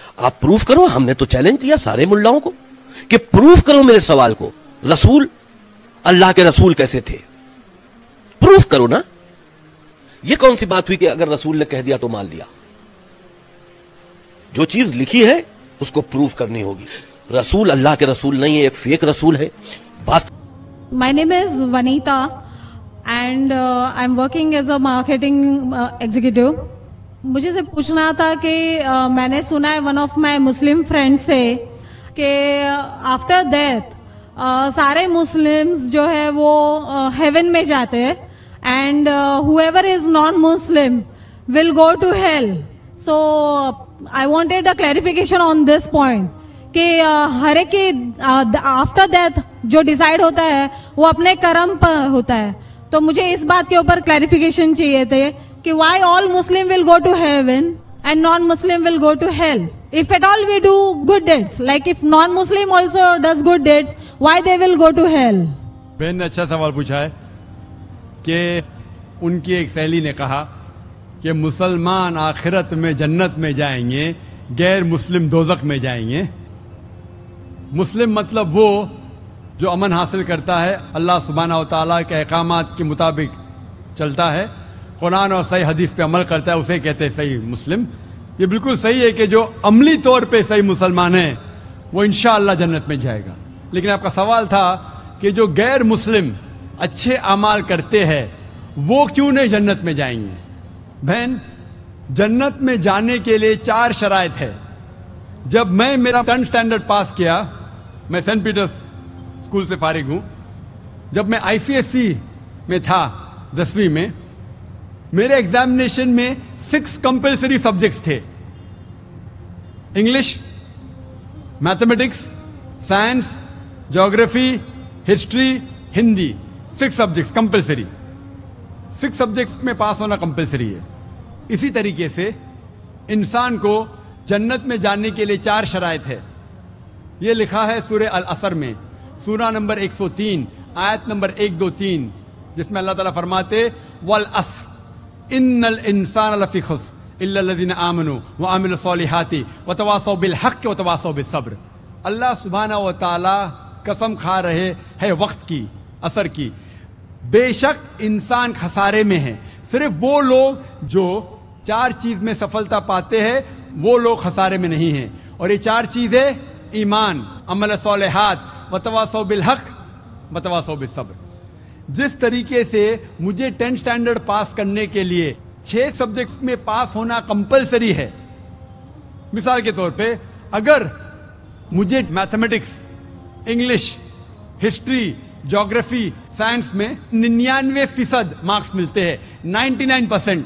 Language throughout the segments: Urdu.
آپ پروف کرو. ہم نے تو چیلنج دیا سارے ملاؤں کو کہ پروف کرو میرے سوال کو, رسول اللہ کے رسول کیسے تھے, پروف کرو نا. یہ کون سی بات ہوئی کہ اگر رسول نے کہہ دیا تو مان لیا؟ جو چیز لکھی ہے اس کو پروف کرنی ہوگی. رسول اللہ کے رسول نہیں ہے, ایک فیک رسول ہے. بات My name is Vanita and I'm working as a marketing executive. مجھے سے پوچھنا تھا کہ میں نے سنا ہے one of my Muslim friend سے کہ آفٹر ڈیتھ سارے مسلمز جو ہے وہ ہیون میں جاتے ہیں and whoever is non-Muslim will go to hell. So I wanted a clarification on this point کہ ہر ایک کی آفٹر ڈیتھ جو ڈیسائیڈ ہوتا ہے وہ اپنے کرم پر ہوتا ہے. تو مجھے اس بات کے اوپر کلیریفیکیشن چاہیے تھے کہ why all Muslim will go to heaven and non Muslim will go to hell. If at all we do good deeds, like if non-Muslim also does good deeds, why they will go to hell? بہن نے اچھا سوال پوچھا ہے کہ ان کی ایک سہیلی نے کہا کہ مسلمان آخرت میں جنت میں جائیں گے, غیر مسلم دوزخ میں جائیں گے. مسلم مطلب وہ جو امن حاصل کرتا ہے, اللہ سبحانہ و تعالیٰ کے احکامات کے مطابق چلتا ہے, قرآن اور صحیح حدیث پہ عمل کرتا ہے, اسے کہتے ہیں صحیح مسلم. یہ بالکل صحیح ہے کہ جو عملی طور پہ صحیح مسلمان ہے وہ انشاءاللہ جنت میں جائے گا. لیکن آپ کا سوال تھا کہ جو غیر مسلم اچھے اعمال کرتے ہیں وہ کیوں نہیں جنت میں جائیں گے؟ بہن, جنت میں جانے کے لیے 4 شرائط ہے. جب میں میرا 10th اسٹینڈرڈ پاس کیا, میں سینٹ پیٹرز اسکول سے فارغ ہوں, جب میں ICSE میں تھا 10ویں میں, میرے ایگزامینیشن میں 6 کمپلسری سبجیکٹس تھے. English, mathematics, science, geography, history, Hindi. 6 subjects compulsory. 6 subjects میں پاس ہونا کمپلسری ہے. اسی طریقے سے انسان کو جنت میں جانے کے لیے 4 شرائط ہے. یہ لکھا ہے سورہ العصر میں, سورہ نمبر 103 آیت نمبر 1 2 3, جس میں اللہ تعالیٰ فرماتے والعصر ان الانسان لفی خسر الا الذین آمنوا وعملوا الصالحات وتواصوا بالحق وتواصوا بالصبر. اللہ سبحانہ و تعالیٰ قسم کھا رہے ہے وقت کی, عصر کی, بے شک انسان خسارے میں ہے. صرف وہ لوگ جو 4 چیز میں سفلتا پاتے ہیں وہ لوگ خسارے میں نہیں ہیں. اور یہ 4 چیزیں ایمان, عمل صالحات, وتواصوا بالحق, وتواصوا بالصبر. جس طریقے سے مجھے 10th اسٹینڈرڈ پاس کرنے کے لیے 6 سبجیکٹس میں پاس ہونا کمپلسری ہے. مثال کے طور پہ اگر مجھے mathematics, English, history, geography, science میں 99% مارکس ملتے ہیں, 99%,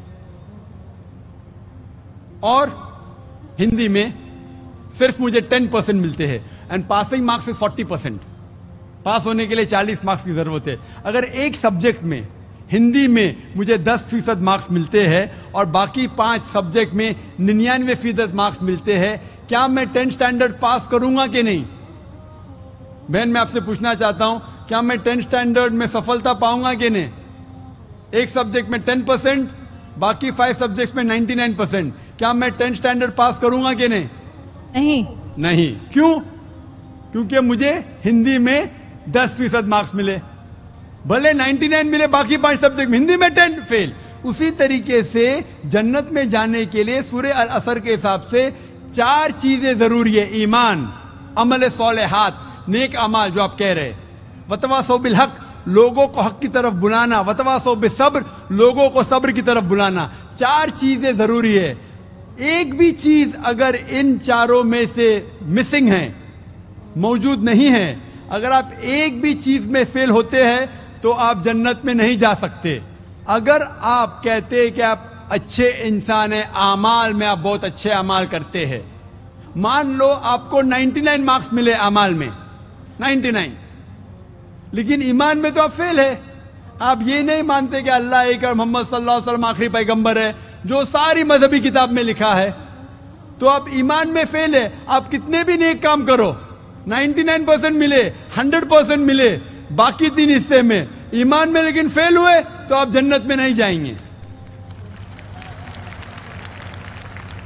اور ہندی میں صرف مجھے 10% ملتے ہیں, and passing marks is 40%. Pass ہونے کے لیے 40 مارکس کی ضرورت ہے. اگر ایک سبجیکٹ میں, ہندی میں مجھے 10% مارکس ملتے ہیں اور باقی 5 سبجیکٹ میں 99% مارکس ملتے ہیں, کیا میں 10th اسٹینڈرڈ پاس کروں گا کہ نہیں؟ بہن, میں آپ سے پوچھنا چاہتا ہوں, کیا میں 10th اسٹینڈرڈ میں سفلتا پاؤں گا کہ نہیں؟ ایک سبجیکٹ میں 10%, باقی 5 سبجیکٹس میں 99%, کیا میں 10th اسٹینڈرڈ پاس کروں گا کہ نہیں؟ نہیں. کیوں؟ کیونکہ مجھے ہندی میں 10% مارکس ملے, بھلے 99 ملے, باقی 5 سبجیکٹ ہندی میں 10 فیل. اسی طریقے سے جنت میں جانے کے لیے سورہ العصر کے حساب سے 4 چیزیں ضروری ہے. ایمان, عمل صالحات, نیک اعمال جو آپ کہہ رہے, وتواصوا بالحق, لوگوں کو حق کی طرف بلانا, وتواصوا بالصبر, لوگوں کو صبر کی طرف بلانا. 4 چیزیں ضروری ہے. ایک بھی چیز اگر ان 4 میں سے مسنگ ہے, موجود نہیں ہے, اگر آپ ایک بھی چیز میں فیل ہوتے ہیں تو آپ جنت میں نہیں جا سکتے. اگر آپ کہتے ہیں کہ آپ اچھے انسان ہیں, اعمال میں آپ بہت اچھے اعمال کرتے ہیں, مان لو آپ کو 99 مارکس ملے اعمال میں, 99, لیکن ایمان میں تو آپ فیل ہے. آپ یہ نہیں مانتے کہ اللہ ایک اور محمد صلی اللہ علیہ وسلم آخری پیغمبر ہے جو ساری مذہبی کتاب میں لکھا ہے, تو آپ ایمان میں فیل ہے. آپ کتنے بھی نیک کام کرو, 99% ملے, 100% ملے, باقی 3 حصے میں ایمان میں لیکن فیل ہوئے, تو آپ جنت میں نہیں جائیں گے.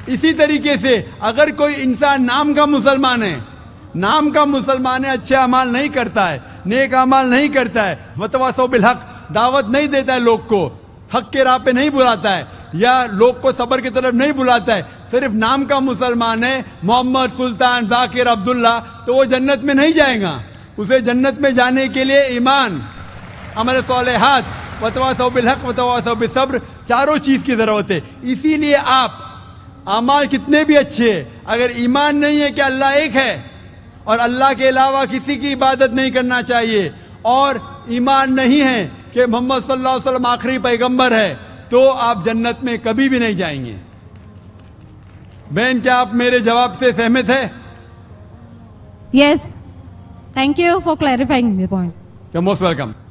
اسی طریقے سے اگر کوئی انسان نام کا مسلمان ہے، اچھے اعمال نہیں کرتا ہے، نیک اعمال نہیں کرتا ہے، وتواصوا بالحق، دعوت نہیں دیتا ہے لوگ کو، حق کے راہ پہ نہیں بلاتا ہے، یا لوگ کو صبر کی طرف نہیں بلاتا ہے، صرف نام کا مسلمان ہے، محمد، سلطان، ذاکر، عبداللہ، تو وہ جنت میں نہیں جائے گا. اسے جنت میں جانے کے لیے ایمان، عمل صالحات، وتواصوا بالحق، وتواصوا بالصبر، چاروں چیز کی ضرورت ہے. اسی لیے آپ اعمال کتنے بھی اچھے، اگر ایمان نہیں ہے کہ اللہ ایک ہے اور اللہ کے علاوہ کسی کی عبادت نہیں کرنا چاہیے، اور ایمان نہیں ہے کہ محمد صلی اللہ علیہ وسلم آخری پیغمبر ہے، تو آپ جنت میں کبھی بھی نہیں جائیں گے. بہن، کیا آپ میرے جواب سے سہمت ہے؟ Yes. Thank you for clarifying the point. You're most welcome.